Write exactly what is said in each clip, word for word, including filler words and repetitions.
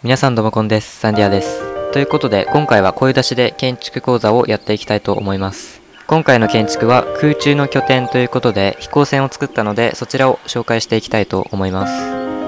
皆さんどうもこんです。サンディアです。ということで、今回は声出しで建築講座をやっていきたいと思います。今回の建築は空中の拠点ということで、飛行船を作ったので、そちらを紹介していきたいと思います。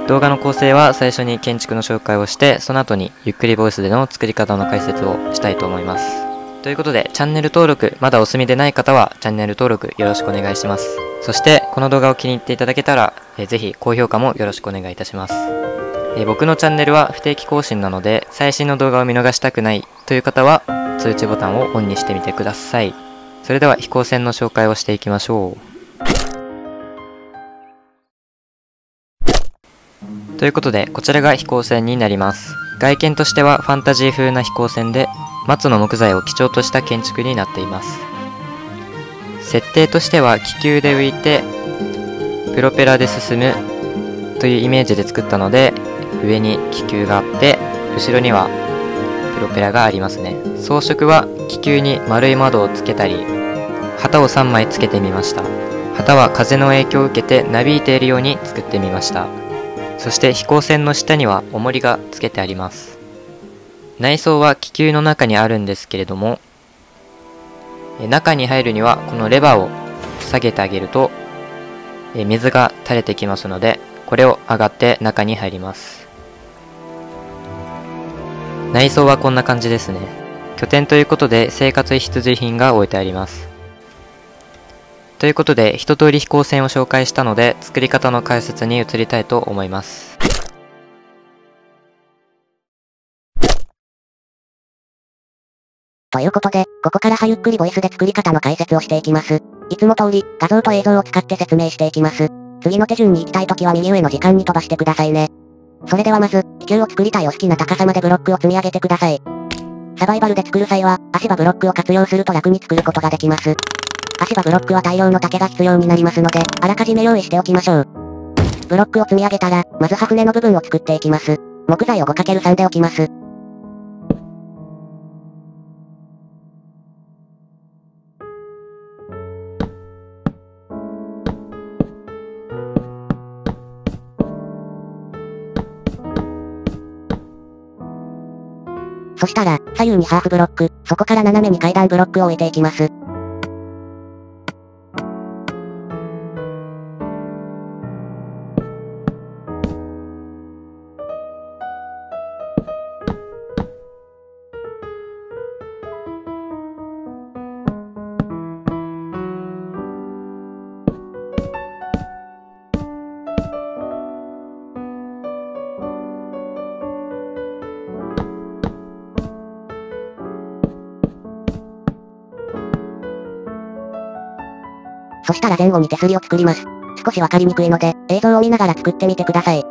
動画の構成は最初に建築の紹介をして、その後にゆっくりボイスでの作り方の解説をしたいと思います。ということで、チャンネル登録、まだお済みでない方は、チャンネル登録よろしくお願いします。そして、この動画を気に入っていただけたら、えー、ぜひ高評価もよろしくお願いいたします。えー、僕のチャンネルは不定期更新なので、最新の動画を見逃したくないという方は、通知ボタンをオンにしてみてください。それでは飛行船の紹介をしていきましょう。ということで、こちらが飛行船になります。外見としてはファンタジー風な飛行船で、松の木材を基調とした建築になっています。設定としては気球で浮いてプロペラで進むというイメージで作ったので、上に気球があって後ろにはプロペラがありますね。装飾は気球に丸い窓をつけたり、旗をさんまいつけてみました。旗は風の影響を受けてなびいているように作ってみました。そして飛行船の下には重りがつけてあります。内装は気球の中にあるんですけれども、中に入るにはこのレバーを下げてあげると水が垂れてきますので、これを上がって中に入ります。内装はこんな感じですね。拠点ということで生活必需品が置いてあります。ということで一通り飛行船を紹介したので、作り方の解説に移りたいと思います。 ということで、ここからはゆっくりボイスで作り方の解説をしていきます。いつも通り、画像と映像を使って説明していきます。次の手順に行きたいときは右上の時間に飛ばしてくださいね。それではまず、気球を作りたいお好きな高さまでブロックを積み上げてください。サバイバルで作る際は、足場ブロックを活用すると楽に作ることができます。足場ブロックは大量の竹が必要になりますので、あらかじめ用意しておきましょう。ブロックを積み上げたら、まず刃船の部分を作っていきます。木材を ごかけるさん で置きます。そしたら、左右にハーフブロック、そこから斜めに階段ブロックを置いていきます。そしたら前後に手すりを作ります。少しわかりにくいので、映像を見ながら作ってみてください。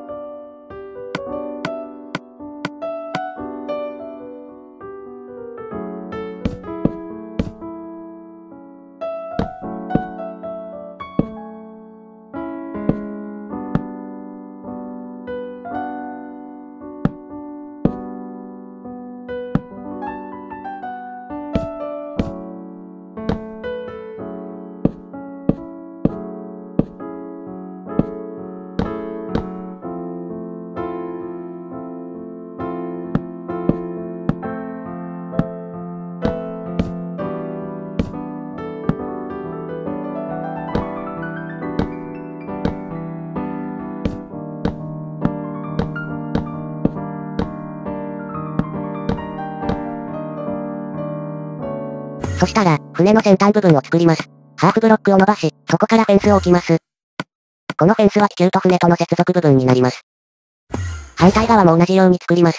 そしたら、船の先端部分を作ります。ハーフブロックを伸ばし、そこからフェンスを置きます。このフェンスは気球と船との接続部分になります。反対側も同じように作ります。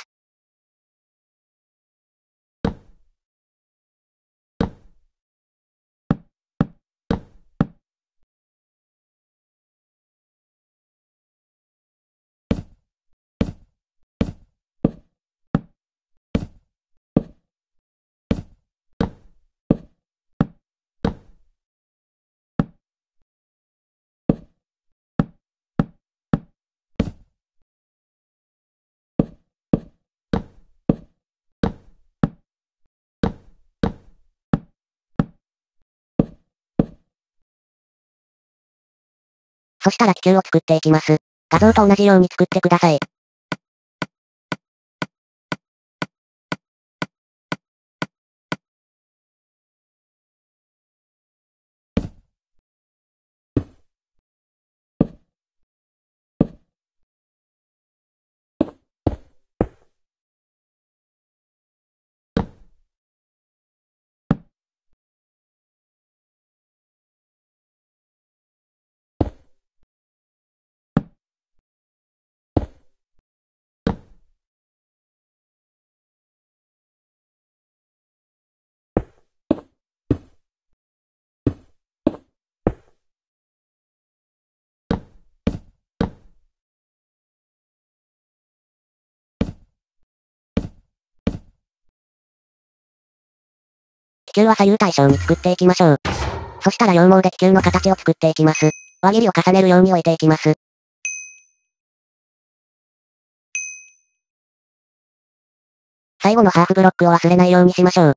そしたら気球を作っていきます。画像と同じように作ってください。 気球は左右対称に作っていきましょう。そしたら羊毛で気球の形を作っていきます。輪切りを重ねるように置いていきます。最後のハーフブロックを忘れないようにしましょう。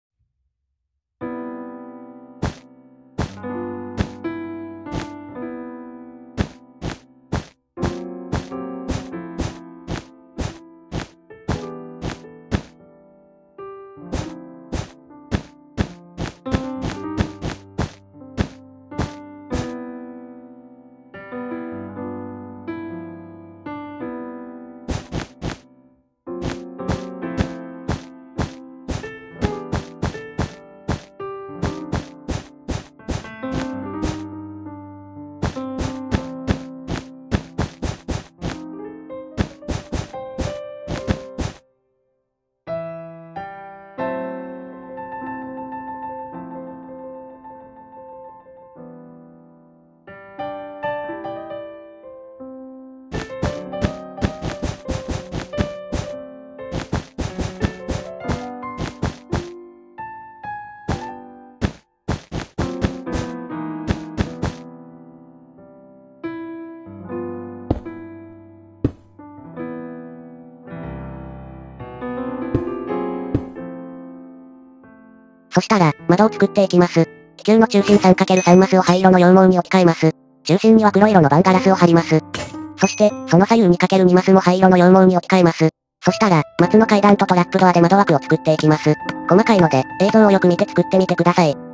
そしたら、窓を作っていきます。気球の中心 さんかけるさん マスを灰色の羊毛に置き換えます。中心には黒色のバンガラスを貼ります。そして、その左右 にかけるに マスも灰色の羊毛に置き換えます。そしたら、松の階段とトラップドアで窓枠を作っていきます。細かいので、映像をよく見て作ってみてください。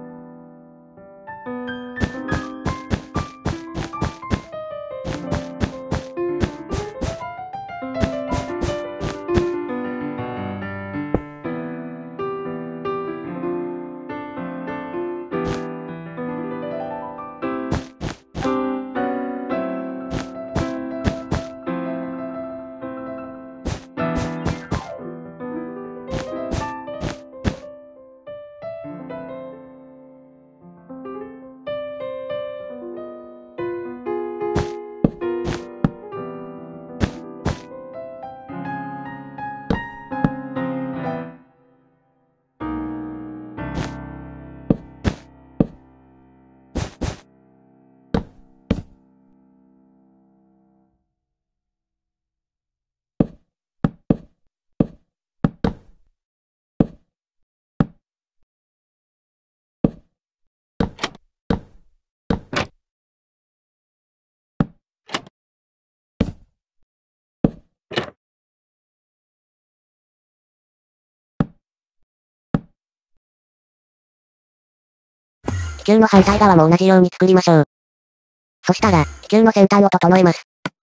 気球の反対側も同じように作りましょう。そしたら、気球の先端を整えます。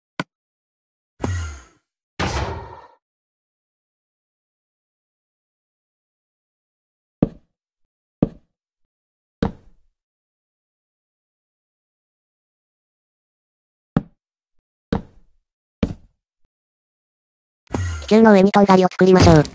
気球の上にとんがりを作りましょう。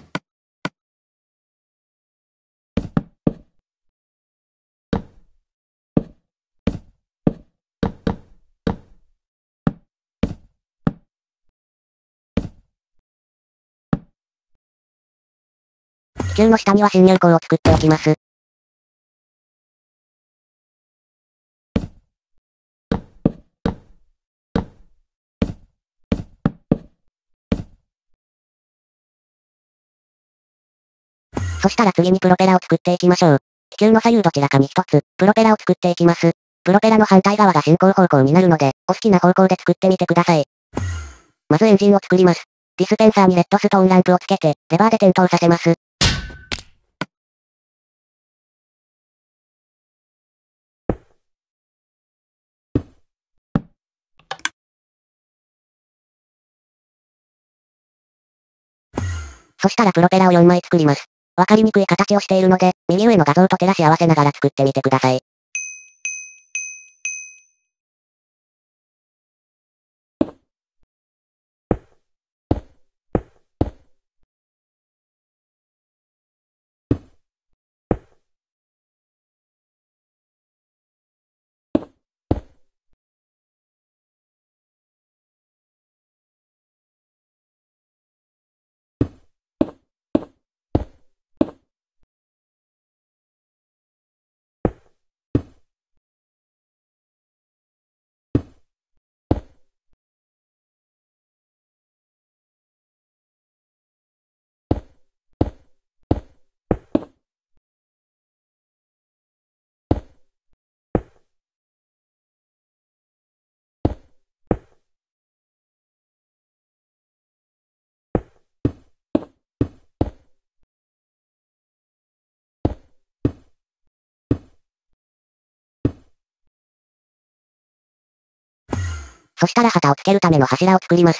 気球の下には侵入口を作っておきます。そしたら次にプロペラを作っていきましょう。気球の左右どちらかに一つ、プロペラを作っていきます。プロペラの反対側が進行方向になるので、お好きな方向で作ってみてください。まずエンジンを作ります。ディスペンサーにレッドストーンランプをつけて、レバーで点灯させます。そしたらプロペラをよんまい作ります。わかりにくい形をしているので、右上の画像と照らし合わせながら作ってみてください。 そしたら旗をつけるための柱を作ります。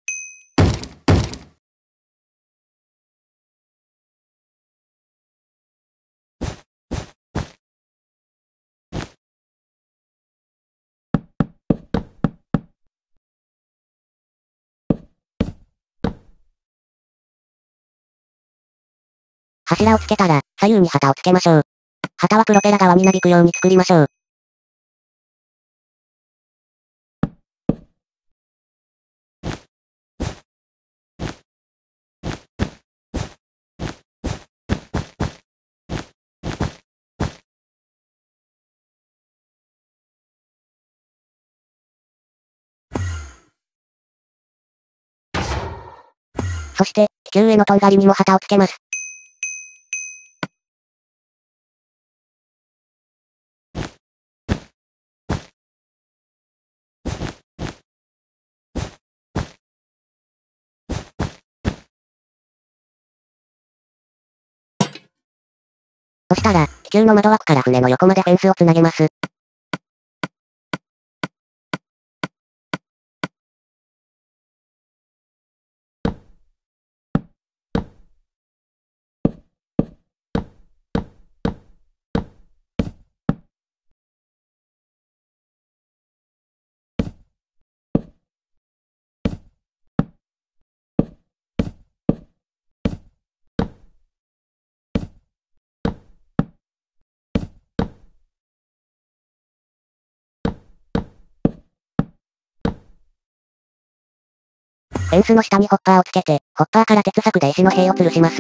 柱をつけたら、左右に旗をつけましょう。旗はプロペラ側になびくように作りましょう。そして、気球へのとんがりにも旗をつけます。そしたら、気球の窓枠から船の横までフェンスをつなげます。フェンスの下にホッパーをつけて、ホッパーから鉄柵で石の塀を吊るします。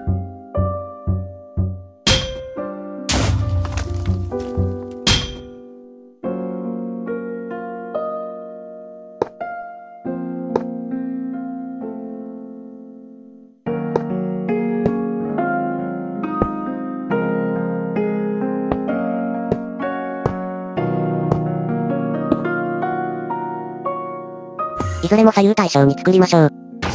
いずれも左右対称に作りましょう。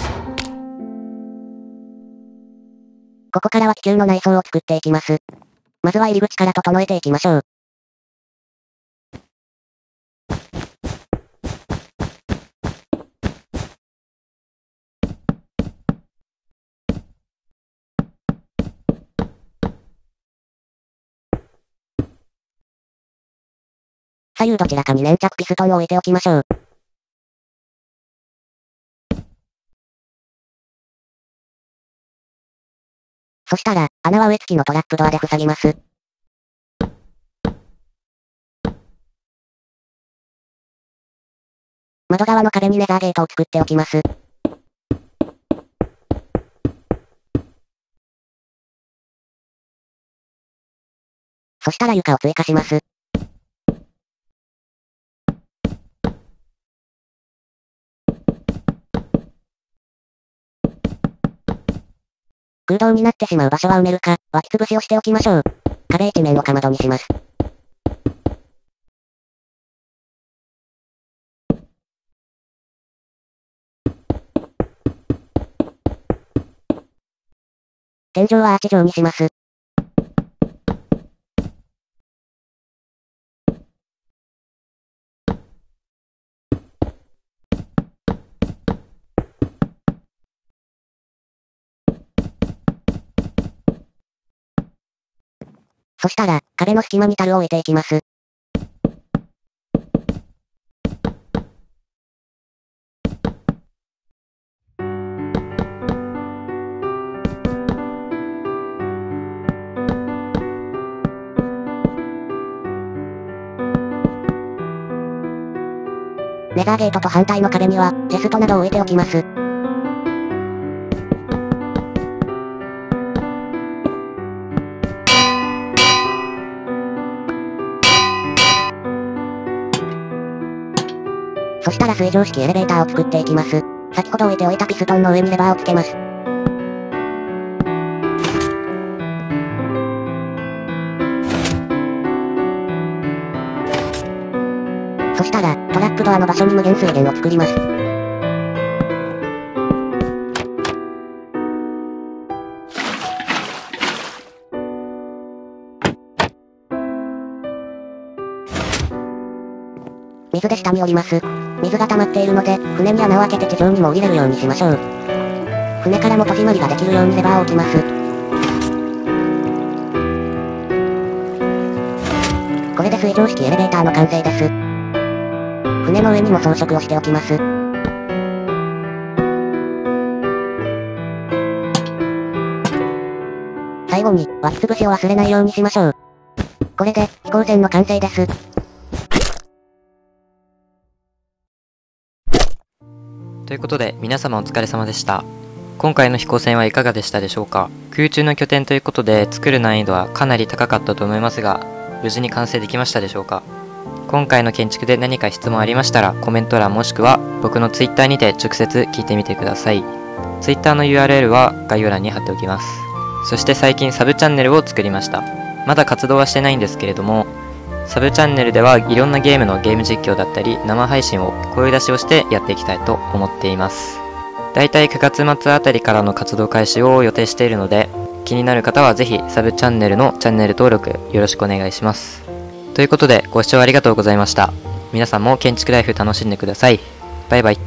ここからは気球の内装を作っていきます。まずは入り口から整えていきましょう。左右どちらかに粘着ピストンを置いておきましょう。そしたら、穴は上付きのトラップドアで塞ぎます。窓側の壁にレザーゲートを作っておきます。そしたら床を追加します。空洞になってしまう場所は埋めるか、湧き潰しをしておきましょう。壁一面をかまどにします。天井はアーチ状にします。そしたら、壁の隙間に樽を置いていきます。レザーゲートと反対の壁には、チェストなどを置いておきます。そしたら水上式エレベーターを作っていきます。先ほど置いておいたピストンの上にレバーをつけます。そしたら、トラップドアの場所に無限水源を作ります。 水で下に降ります。水が溜まっているので、船に穴を開けて地上にも降りれるようにしましょう。船からも戸締まりができるようにレバーを置きます。これで水上式エレベーターの完成です。船の上にも装飾をしておきます。最後に、湧き潰しを忘れないようにしましょう。これで、飛行船の完成です。 ということで、皆様お疲れ様でした。今回の飛行船はいかがでしたでしょうか。空中の拠点ということで、作る難易度はかなり高かったと思いますが、無事に完成できましたでしょうか。今回の建築で何か質問ありましたら、コメント欄もしくは僕の Twitter にて直接聞いてみてください。Twitter の ユーアールエル は概要欄に貼っておきます。そして最近サブチャンネルを作りました。まだ活動はしてないんですけれども、サブチャンネルではいろんなゲームのゲーム実況だったり生配信を声出しをしてやっていきたいと思っています。だいたいくがつ末あたりからの活動開始を予定しているので、気になる方はぜひサブチャンネルのチャンネル登録よろしくお願いします。ということでご視聴ありがとうございました。皆さんも建築ライフ楽しんでください。バイバイ。